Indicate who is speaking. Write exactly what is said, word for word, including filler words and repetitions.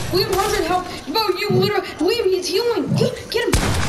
Speaker 1: William, how's it help? Bro, you literally, William, he's healing. Get, get him.